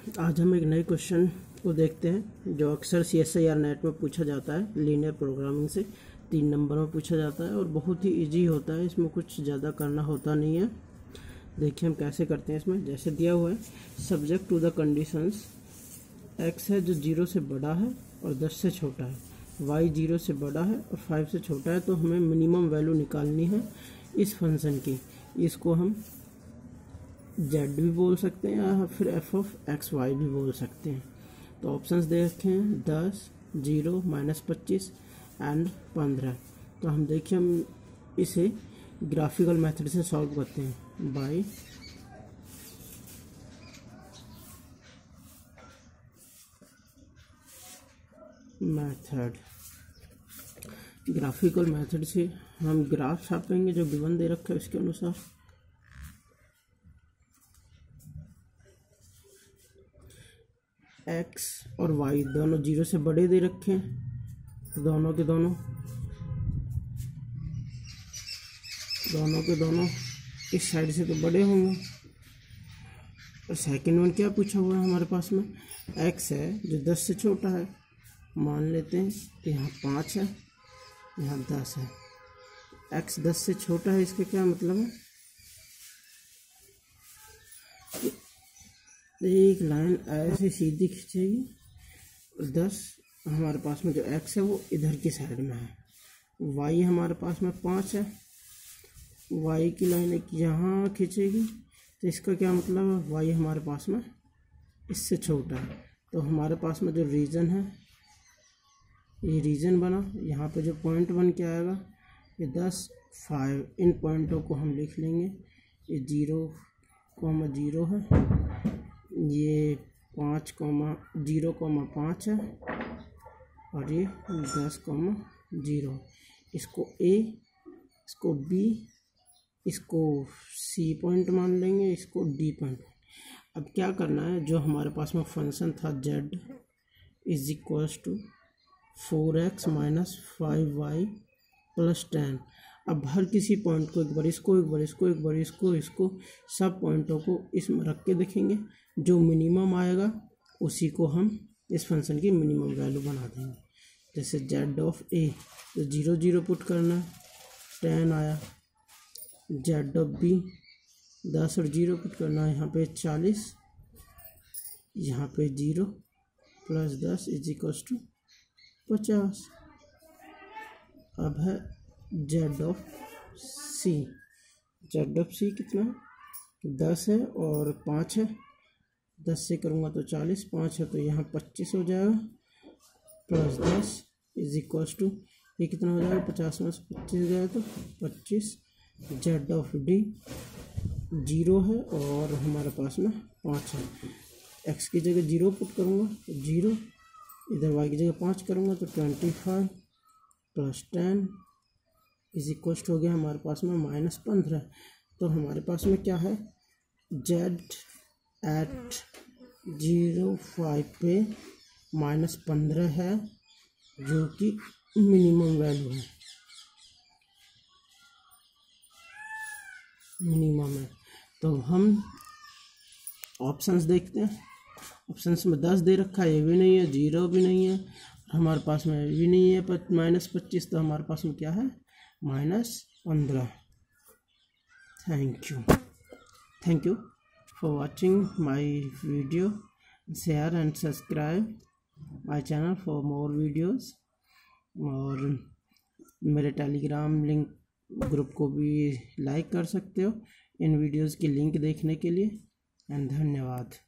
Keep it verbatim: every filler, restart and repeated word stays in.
आज हम एक नए क्वेश्चन को देखते हैं जो अक्सर C S I R NET में पूछा जाता है। लीनियर प्रोग्रामिंग से तीन नंबर में पूछा जाता है और बहुत ही इजी होता है, इसमें कुछ ज़्यादा करना होता नहीं है। देखिए हम कैसे करते हैं। इसमें जैसे दिया हुआ है subject to the conditions, x है जो जीरो से बड़ा है और दस से छोटा है, वाई जीरो से बड़ा है और फाइव से छोटा है, तो हमें मिनिमम वैल्यू निकालनी है इस फंक्शन की। इसको हम जेड भी बोल सकते हैं या फिर एफ ऑफ एक्स वाई भी बोल सकते हैं। तो ऑप्शंस दे रखे हैं दस, जीरो, माइनस पच्चीस एंड पंद्रह। तो हम देखिए हम इसे ग्राफिकल मेथड से सॉल्व करते हैं बाय मेथड। ग्राफिकल मेथड से हम ग्राफ छापेंगे जो गिवन दे रखा है उसके अनुसार। एक्स और वाई दोनों जीरो से बड़े दे रखे हैं, दोनों के दोनों दोनों के दोनों इस साइड से तो बड़े होंगे। और सेकंड वन क्या पूछा हुआ है हमारे पास में, एक्स है जो दस से छोटा है। मान लेते हैं कि यहाँ पाँच है, यहाँ दस है। एक्स दस से छोटा है, इसका क्या मतलब है, एक लाइन ऐसे सीधी खींचेगी और दस हमारे पास में जो एक्स है वो इधर की साइड में है। वाई हमारे पास में पाँच है, वाई की लाइन एक यहाँ खींचेगी, तो इसका क्या मतलब है, वाई हमारे पास में इससे छोटा है। तो हमारे पास में जो रीजन है ये रीजन बना। यहाँ पे जो पॉइंट बन के आएगा ये दस, फाइव, इन पॉइंटों को हम लिख लेंगे। ये जीरो कॉमा जीरो है, ये पाँच कॉमा जीरो कॉमा पाँच है और ये दस कॉमा जीरो। इसको ए, इसको बी, इसको सी पॉइंट मान लेंगे, इसको डी पॉइंट। अब क्या करना है, जो हमारे पास में फंक्शन था z is equals to four x minus five y plus ten. अब हर किसी पॉइंट को एक बार इसको एक बार इसको एक बार इसको इसको सब पॉइंटों को इसमें रख के देखेंगे, जो मिनिमम आएगा उसी को हम इस फंक्शन की मिनिमम वैल्यू बना देंगे। जैसे जेड ऑफ ए तो जीरो जीरो पुट करना है, टेन आया। जेड ऑफ बी दस और जीरो पुट करना है, यहाँ पे चालीस, यहाँ पे जीरो प्लस दस इज इक्वल्स टू पचास। अब है z of c, z of c कितना है, दस है और पाँच है। दस से करूँगा तो चालीस, पाँच है तो यहाँ पच्चीस हो जाएगा प्लस दस इज इक्वल्स टू ये कितना हो जाएगा, पचास में से पच्चीस गया तो पच्चीस। जेड ऑफ डी जीरो है और हमारे पास में पाँच है। एक्स की जगह जीरो पुट करूँगा तो जीरो, इधर वाई की जगह पाँच करूँगा तो twenty five plus ten is equals to हो गया हमारे पास में माइनस पंद्रह। तो हमारे पास में क्या है, जेड एट जीरो फाइव पे माइनस पंद्रह है जो कि मिनिमम वैल्यू है, मिनिमम है। तो हम ऑप्शंस देखते हैं। ऑप्शंस में दस दे रखा है, ये भी नहीं है, जीरो भी नहीं है, हमारे पास में भी नहीं है माइनस पच्चीस, तो हमारे पास में क्या है, माइनस पंद्रह। Thank you thank you for watching my video. Share and subscribe my channel for more videos. और मेरे टेलीग्राम लिंक ग्रुप को भी लाइक कर सकते हो इन वीडियोस की लिंक देखने के लिए। एंड धन्यवाद।